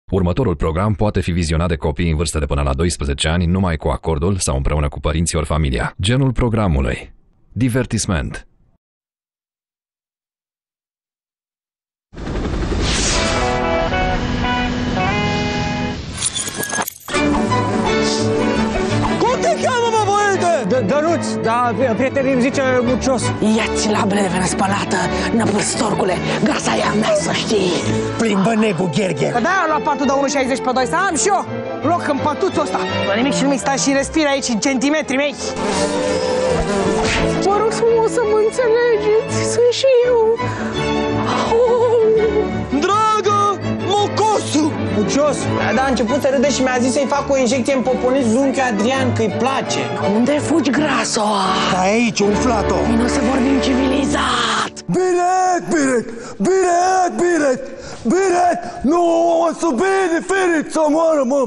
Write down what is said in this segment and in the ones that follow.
Următorul program poate fi vizionat de copii în vârstă de până la 12 ani numai cu acordul sau împreună cu părinții ori familia. Genul programului: divertisment. Dănuț, dar prietenii îmi zice Mucios. Ia-ți labele de venă spălată, năpârstorcule, grasa e a mea, să știi. Plimbă nebu, Gherghe. Că de-aia am luat patul de 1,60 pe 2, să am și eu loc în pătuțul ăsta. La nimic și nimic, stai și respir aici în centimetrii mei. Vă rog frumos să mă înțelegeți, sunt și eu. Dragă, mocosu! Mucios, dar a început să râde și mi-a zis să-i fac o injecție în poponit unchiul Adrian, că-i place. Unde fugi, graso? Da, aici, umflat-o. Vino să vorbim civilizat. Bine! Nu o să bine, ferit să moară, mă!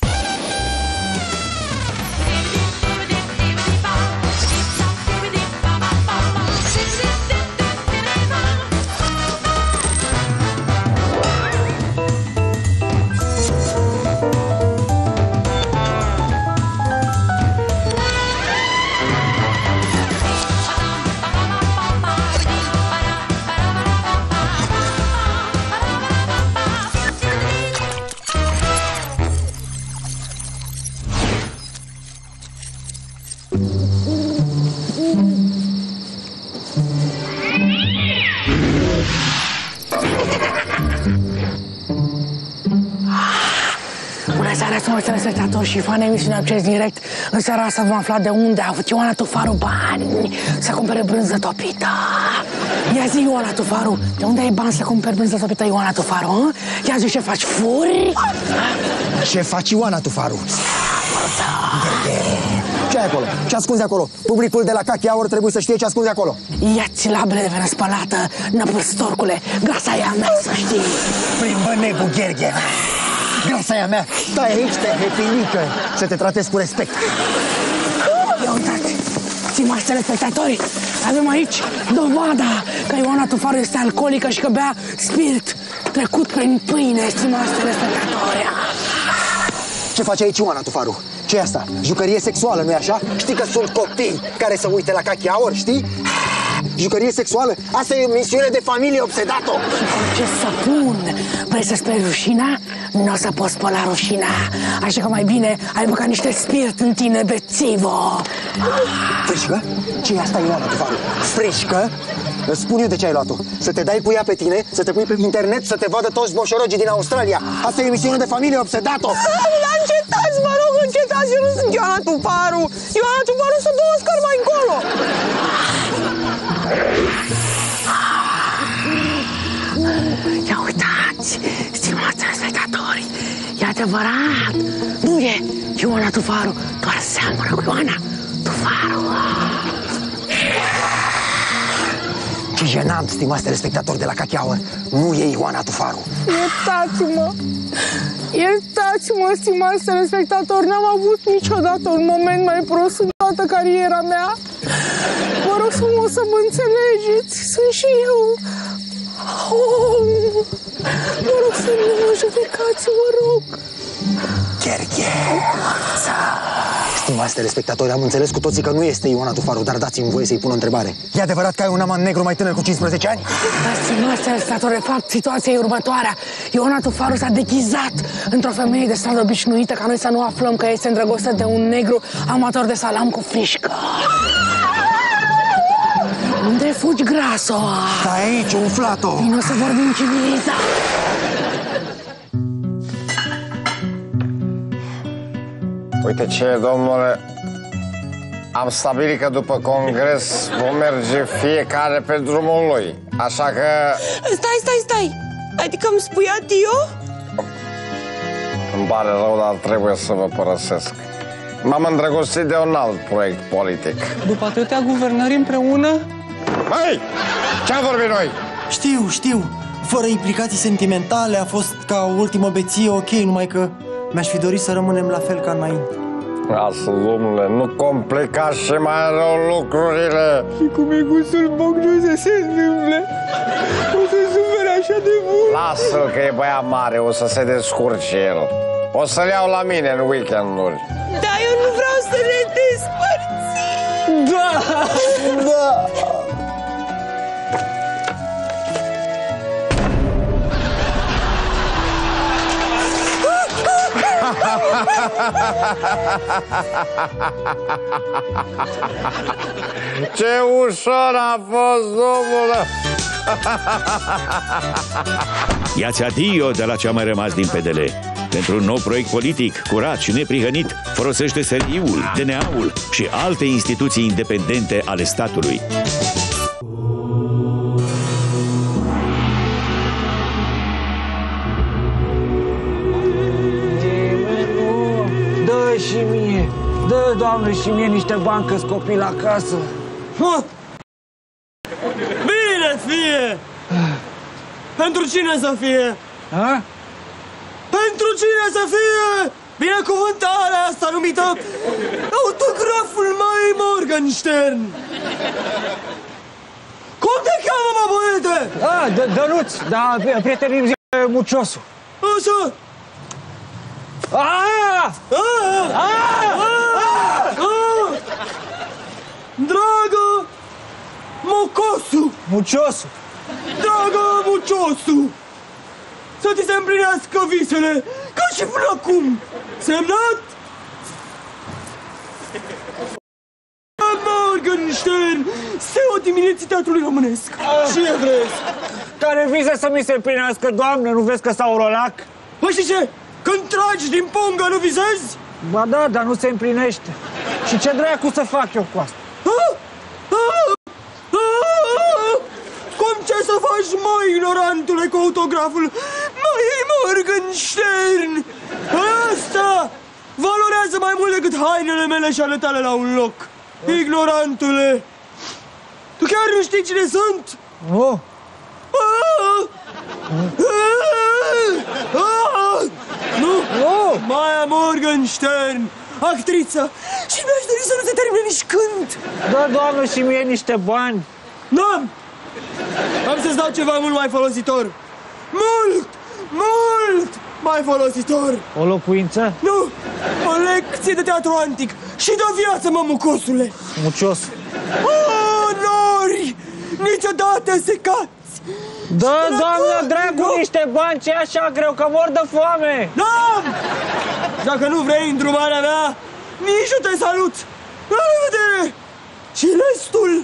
Bună seara, telespectatori și fani emisiunea Acces Direct. În seara asta vom afla de unde a avut Ioana Tufaru bani să cumpere brânză topită. Ia zi, Ioana Tufaru, de unde ai bani să cumperi brânză topită, Ioana Tufaru? Ia zi, ce faci, furi? Ce faci, Ioana Tufaru? Ce ai acolo? Ce ascunzi acolo? Publicul de la Kaki Hour trebuie să știe ce ascunzi acolo. Ia-ți labele de venă spălată, năpârstorcule, grasa e a mea, să știi. Plimbă nebu, Gherghe. Grasa e a mea. Stai aici, te hepinică, să te tratezi cu respect. Ia uitați, stimați telespectatori, avem aici dovada că Ioana Tufaru este alcoolică și că bea spirit trecut prin pâine, stimați telespectatori. Ce face aici Ioana Tufaru? Ce-i asta? Jucărie sexuală, nu-i așa? Știi că sunt copii care se uită la Kaki Hour, știi? Jucărie sexuală? Asta e o misiune de familie obsedat-o. Ce săpun? Vrei să speli rușina? Nu o să poți spăla rușina. Așa că mai bine ai băgat niște spirit în tine, bețivo. Frișcă? Ce-i asta, Ioana Tufaru? Frișcă? Îți spun eu de ce ai luat-o. Să te dai cu ea pe tine, să te pui pe internet, să te vadă toți moșorogii din Australia. Asta e emisiune de familie obsedat-o. Dar încetați, vă rog, încetați. Eu nu sunt Ioana Tufaru. Ioana Tufaru să două scări mai încolo. Ia uitați, stimați telespectatori, e adevărat. Nu e Ioana Tufaru, doar seamănă cu Ioana Tufaru. Ce jenant, stimați telespectatori de la Kaki Hour. Nu e Ioana Tufaru. Iertați-mă, iertați-mă, stimați telespectatori. N-am avut niciodată un moment mai prost în toată cariera mea. Vă rog frumos să mă înțelegeți, sunt și eu. Vă rog să nu mă judecați, vă rog. Gherghe. Stimați telespectatori, am înțeles cu toții că nu este Ioana Tufaru, dar dați-mi voie să-i pun o întrebare. E adevărat că ai un amant negru mai tânăr cu 15 ani? Da, stimați telespectatori, de fapt, situația e următoarea. Ioana Tufaru s-a deghizat într-o femeie de stradă obișnuită, ca noi să nu aflăm că este îndrăgostită de un negru amator de salam cu frișcă. Unde fugi, graso? Da, aici, umflat-o. Vino să vorbim civilizat. Uite ce, domnule, am stabilit că după congres vom merge fiecare pe drumul lui. Așa că... Stai! Adică îmi spui adio? Îmi pare rău, dar trebuie să vă părăsesc. M-am îndrăgostit de un alt proiect politic. După atâtea guvernări împreună? Hei! Ce-am vorbit noi? Știu. Fără implicații sentimentale, a fost ca o ultimă beție, ok, numai că mi-aș fi dorit să rămânem la fel ca înainte. Lasă, domnule, nu complica și mai rău lucrurile. Și cu micuțul Bogdu să se întâmple. O să suferi așa de mult. Lasă-l că e băiat mare, o să se descurce el. O să-l iau la mine în weekenduri. Da, eu nu vreau să ne despărțim. Da! Da! Ce ușor a fost, domnule! Ia-ți adio de la ce a mai rămas din PDL. Pentru un nou proiect politic, curat și neprihănit, folosește SRI-ul, DNA-ul și alte instituții independente ale statului. Dă și mie, dă, Doamne, și mie niște bani că-s copii la casă. Bine fie! Pentru cine să fie? Ha? Pentru cine să fie? Binecuvântarea asta numită autograful Mai Morgenstern! Cum te cheamă, mă, băiete? Dănuț, da, prietenii îmi zice Muciosu. Așa! Dragă Mocosu! Muciosu! Dragă Muciosu! Să ți se împlinească visele, ca și până acum! Semnat? Morgenstern, CEO dimineții teatrului românesc și evresc. Care vise să mi se împlinească, Doamne, nu vezi că s-au rolac? Păi știi ce? Când tragi din pungă nu visezi? Ba da, dar nu se împlinește. Și ce dracu să fac eu cu asta? Cum ce să faci, mă, ignorantule, cu autograful Mai Morgenstern? Asta valorează mai mult decât hainele mele și ale tale la un loc. Ignorantule! Tu chiar nu știi cine sunt? Nu. Nu! Maya Morgenstern, actriță! Și mi-aș dori să nu se termine nici când! Dă, Doamne, și mie niște bani. N-am! Am să-ți dau ceva mult mai folositor! Mult! Mult mai folositor! O locuință? Nu! O lecție de teatru antic și de viață, mă, Mucosule! Muciosu. Nori! Niciodată secați! Dă, Doamne, dracu, niște bani, ce așa greu, că mor de foame! N-am! Dacă nu vrei îndrumarea mea, nici nu te salut! La revedere! Și restul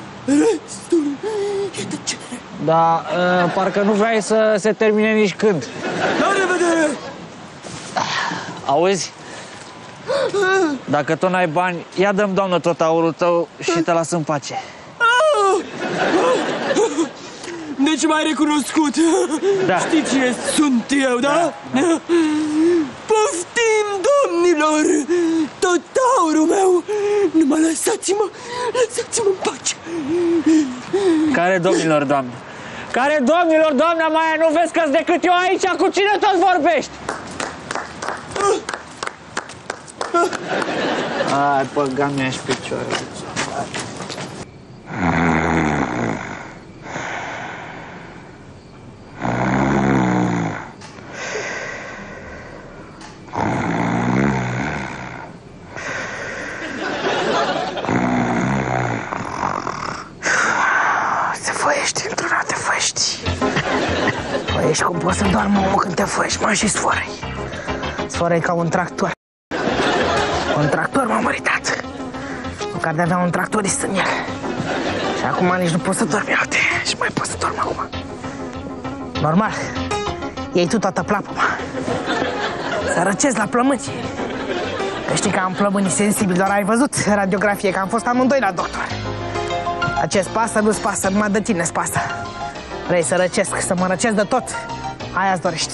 e tăcere. Da, parcă nu vrei să se termine nici când. La revedere! Auzi? Dacă tot n-ai bani, ia dă-mi, Doamnă, tot aurul tău și te las în pace. Deci m-ai recunoscut. Da. Știi cine sunt eu, da? Poftim, domnilor! Tot aurul meu! Numai lăsați-mă în pace! Care domnilor, Doamne? Care domnilor, Doamna Maia, nu vezi că-s decât eu aici? Cu cine tot vorbești? Ai, păga mea și picioare. Făiești cum poți să doarmă omul când te făiești, mă, și sforăi. Sforăi ca un tractor. Un tractor m-a măritat. Măcar de avea un tractorist în el. Și acum nici nu pot să dorm, iată. Și mai pot să dorm acum. Normal. Iei tu toată plapuma. Să răcesc la plămâni. Că știi că am plămânii sensibili, doar ai văzut radiografie, că am fost amândoi la doctor. Acest pasă nu-ți pasă, numai de tine-ți pasă. Vrei să răcesc, să mă răcesc de tot? Aia-ți dorești.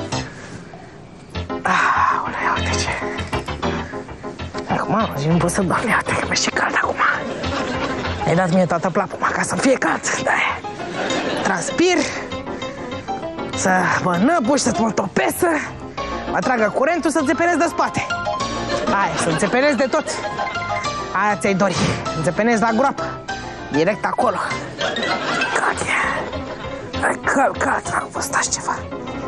Aoleu, ia uite ce. Acum nu pot să dorm, ia uite că mi-e și cald acum. Mi-ai dat mie toată plapuma ca să-mi fie cald, da. Transpir, să mă năbuși, să-ți mă topesc, să mă tragă curentul, să înțepenesc de spate. Aia, să înțepenesc de tot. Aia ți-ai dori, înțepenesc la groapă, direct acolo. Călcat, am fost așa ceva.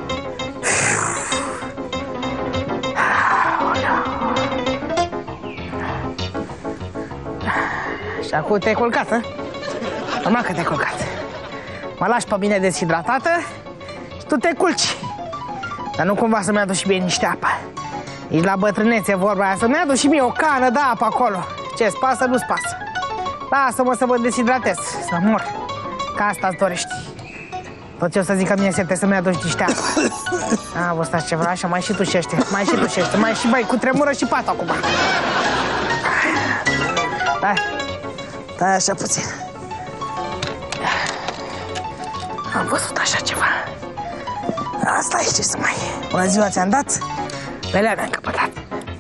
Și acum te-ai culcat, hă? Normal că te-ai culcat. Mă lași pe mine deshidratată și tu te culci. Dar nu cumva să-mi aduci și mie niște apă. Ești la bătrânețe vorba aia, să-mi aduci și mie o cană de apă acolo. Ce-ți pasă, nu-ți pasă. Lasă-mă să mă deshidratez, să mor. Ca asta-ți dorești. Tot ce o să zic că mie sete să-mi aduci niște apă. A, vă stați ceva, așa, mai și tușește, mai și tușește, mai și bai, cu tremură și pat acum. Stai așa puțin. Am văzut așa ceva. Asta e, ce să mai... Bună ziua, ți-am dat? Pe alea mi-am căpătat.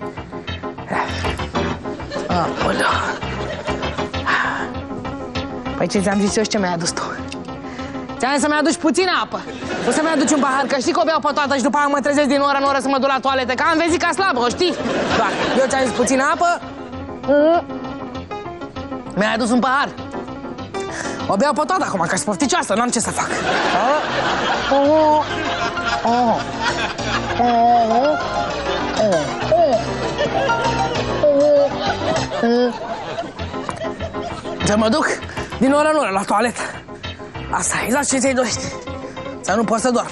Aoleu. Păi ce ți-am zis eu și ce mi-ai adus tu? Ți-am zis să-mi aduci puțină apă. Nu să-mi aduci un pahar, că știi că o beau pe toată și după aia mă trezesc din oră în oră să mă duc la toaletă, că am vezica slabă, o știi? Doar, eu ți-am zis puțină apă. Mi-ai adus un pahar. O beau pe toată acum, că sunt pofticioasă, n-am ce să fac. Să mă duc din oră în oră la toaletă. Asta e exact ce ți-ai dorit. Să nu pot să dorm.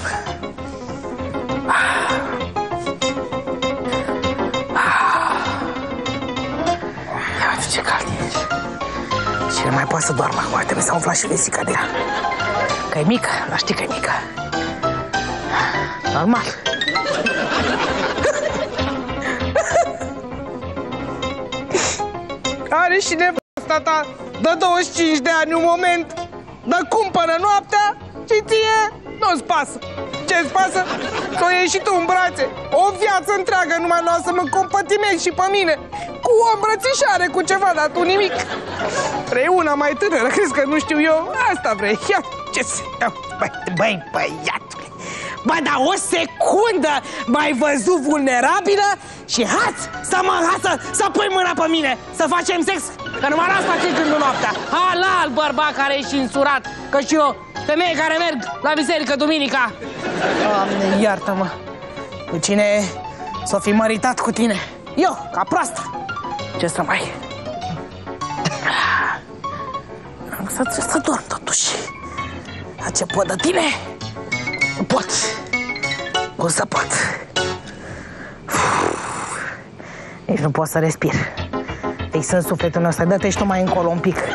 Ia uite ce cald e. Și nu mai pot să dorm acum. Trebuie să umfla și vesica de ea. Că e mică, dar știi că e mică. Normal. Are și nevasta ta de 25 de ani un moment. Dar cumpără noaptea și ție nu-ți pasă. Ce-ți pasă? Să o iei și tu în brațe. O viață întreagă numai nu o să mă compătimezi și pe mine. Cu o îmbrățișare, cu ceva, dar tu nimic. Vrei una mai tânără, crezi că nu știu eu? Asta vrei. Ia, ce să... Băi, băiatule. Bă, dar o secundă m-ai văzut vulnerabilă și hați să mă hasă, să pui mâna pe mine, să facem sex. Că nu mă las fac gândul noaptea. Halal, bărbat care ești însurat. Că și eu, femeie care merg la biserică duminica. Doamne, iartă-mă. Cu cine s-o fi măritat cu tine? Eu, ca proastă. Ce să mai... Să dorm totuși. Dar ce pot de tine? Nu pot. Cum să pot? Nici nu pot să respir. Fix în sufletul meu, să dă-te și tu mai încolo un pic.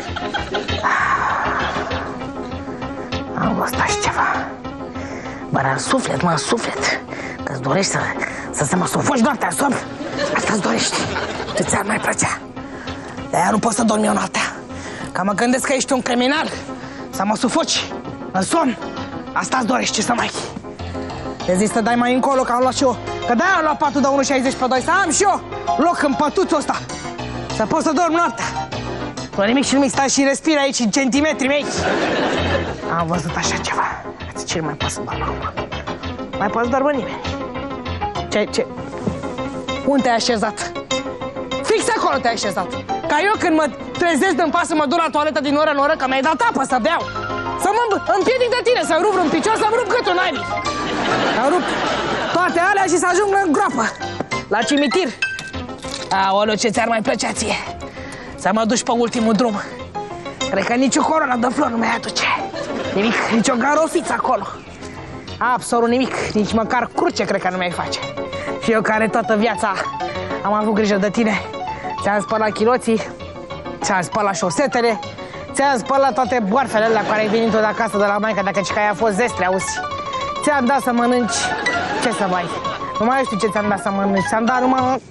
Am gustat și ceva. Bă, în suflet, mă, în suflet. Că-ți dorești să mă sufoci noaptea în somn. Asta-ți dorești. Ce ți-ar mai plăcea. De-aia nu pot să dorm eu noaptea. Că mă gândesc că ești un criminal. Să mă sufoci în somn. Asta-ți dorești, ce să mai... Te zici să dai mai încolo, că am luat și eu. Că de-aia am luat patul de 1,60 pe 2. Să am și eu loc în pătuțul ăsta. Să pot să dorm noaptea. Nu nimic și nimic, stai și respiri aici în centimetrii mei. Am văzut așa ceva. Ce nu mai pot să dorm acum. Mai pot să dormă nimeni. Ce? Unde te-ai așezat? Fix acolo te-ai așezat. Ca eu când mă trezesc din pas să mă duc la toaletă din oră în oră, că mi-ai dat apă să beau. Să mă împiedic de tine, să-mi rup vreun picior, să-mi rup gâtul, naibii. Să rup toate alea și să ajung în groapă. La cimitir. Aoleu, ce ți-ar mai plăcea ție? Să mă duci pe ultimul drum. Cred că nici o coroană de flori nu mi-ai aduce. Nimic, nici o garofiță acolo. Absolut nimic, nici măcar cruce cred că nu mi-ai face. Și eu care toată viața am avut grijă de tine. Ți-am spălat chiloții, ți-am spălat șosetele, ți-am spălat toate boarfele alea care ai venit-o de acasă de la maică, dacă și că ai fost zestre, auzi. Ți-am dat să mănânci, ce să mai... Nu mai știu ce ți-am dat să mănânci, ți-am dat numai...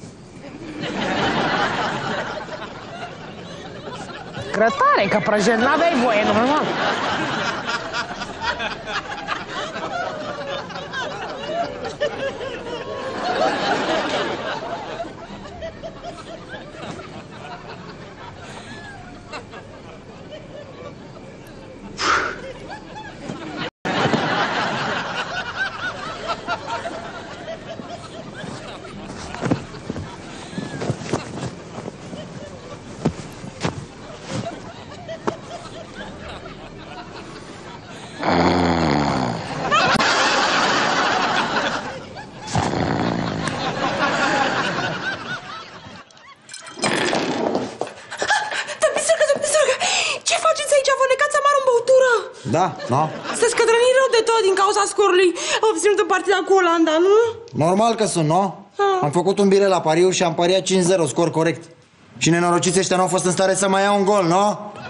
Grătare, că prăjel n-aveai voie, normal. Da, no. Sunteți cătrănit rău de tot din cauza scorului obținut în partida cu Olanda, nu? Normal că sunt, no? Am făcut un bilet la pariu și am pariat 5-0, scor corect. Și nenorociții ăștia n-au fost în stare să mai ia un gol, no?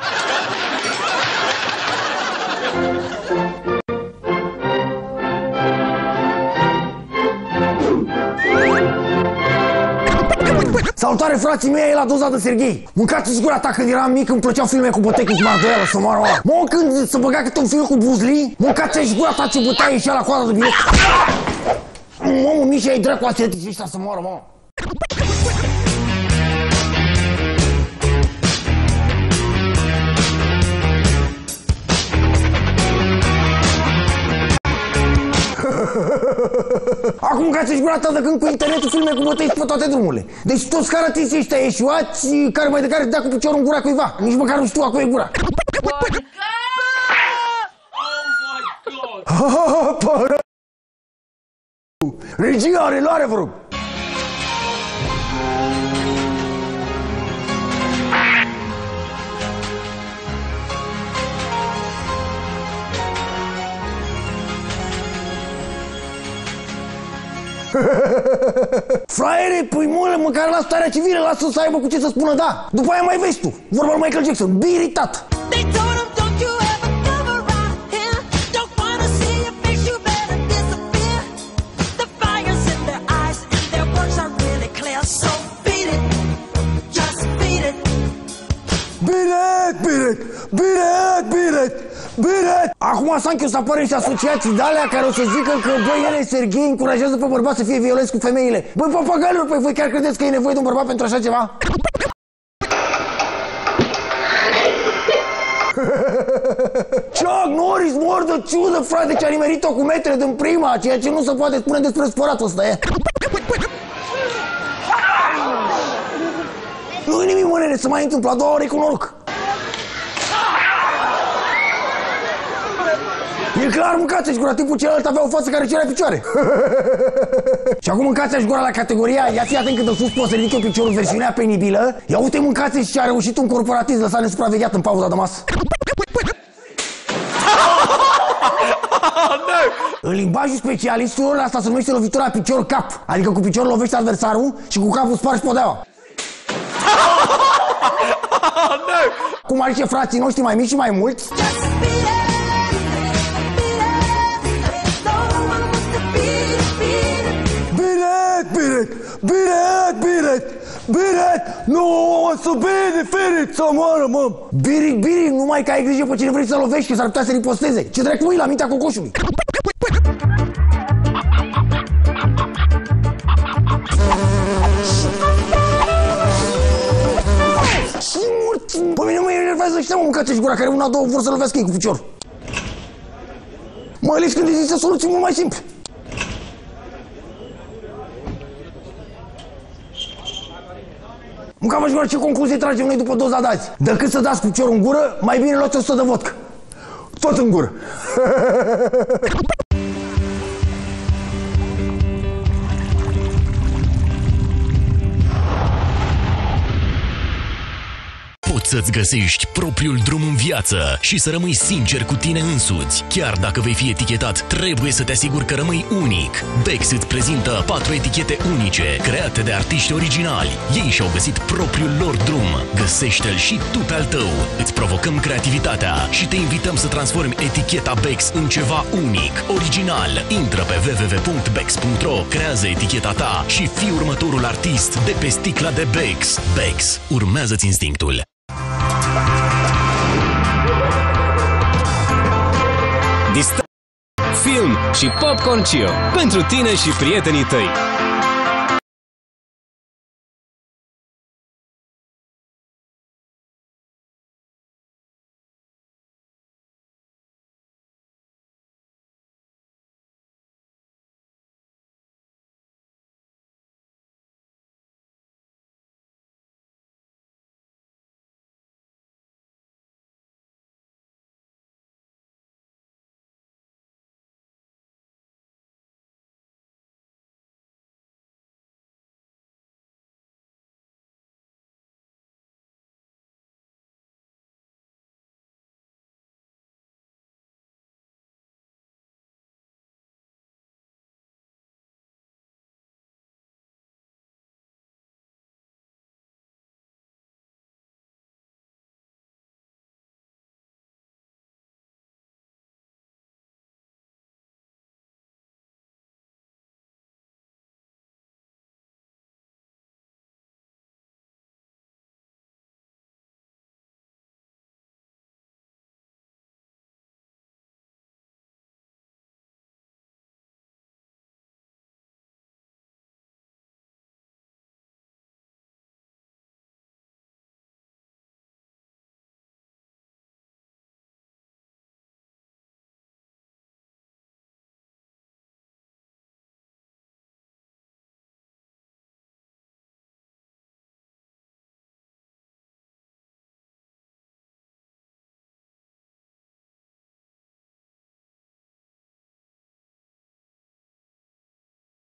Salutare, frații mei, e la doza de Serghei. Mâncați-ți gura ta, când eram mic îmi plăceau filme cu bătăi cu Smardoială, să moară ăla. Mă, când să băga câte un film cu Bruce Lee, mâncați-și gura ta ce bătaie ieșea la coada de bilet. Mamă, Mișa, ai dracu atletici ăștia să moară, mamă. Acum mâncați-și gura ta de când cu internetul filme cu bătăi pe toate drumurile. Deci toți caratiții ăștia eșuați, care mai de care dea cu piciorul în gura cuiva. Nici măcar nu știu a cui e gura. Regia, reluare, vă rog. Fraiere, păi măle, măcar la starea civilă, lasă să aibă cu ce să spună da. După aia mai vezi tu, vorba lui Michael Jackson, biritat. Bine! Acum Sanchi o să apară niște asociații de-alea care o să zică că, băi, ele, Serghei, încurajează pe bărbați să fie violenți cu femeile. Băi, papagailor, păi voi chiar credeți că e nevoie de un bărbat pentru așa ceva? Chuck Norris mor de ciudă, frate, ce a nimerit-o cu metre din prima, ceea ce nu se poate spune despre spăratul ăsta, e. Nu-i nimic, mă, nene, să mai întâmplă, a doua ori cu noroc. E clar, mâncați-și gura, tipul celălalt avea o față care cerea picioare. Și acum mâncați-și gura la categoria, ia fi atent cât de sus pot să ridic eu piciorul, versiunea penibilă. Ia uite, mâncați-și ce a reușit un corporatist lăsat nesupravegheat în pauza de masă. În limbajul specialistilor, asta se numește lovitura picior-cap. Adică cu piciorul lovești adversarul și cu capul spargi podeaua. Cum ar zice frații noștri mai mici și mai mulți? Bine! Nu o să bine, să moară, mă! Biric, numai că ai grijă pe cine vrei să lovești, că s-ar putea să riposteze. Ce dracu mâini la mintea cocoșului? Pe mine mă enervează ăștia, mă, mâncați-și gura, care una, două vor să lovească ei cu picior. Mai ales când există soluții mult mai simple. Mâncați-și gura, ce concluzie tragem noi după doza de azi? Decât să dați piciorul în gură, mai bine luați 100 de vodcă. Tot în gură. Poți să-ți găsești propriul drum în viață și să rămâi sincer cu tine însuți. Chiar dacă vei fi etichetat, trebuie să te asiguri că rămâi unic. Bex îți prezintă 4 etichete unice, create de artiști originali. Ei și-au găsit propriul lor drum. Găsește-l și tu pe al tău. Îți provocăm creativitatea și te invităm să transformi eticheta Bex în ceva unic, original. Intră pe www.bex.ro, creează eticheta ta și fii următorul artist de pe sticla de Bex. Bex, urmează-ți instinctul. Film și Popcorn Cio pentru tine și prietenii tăi.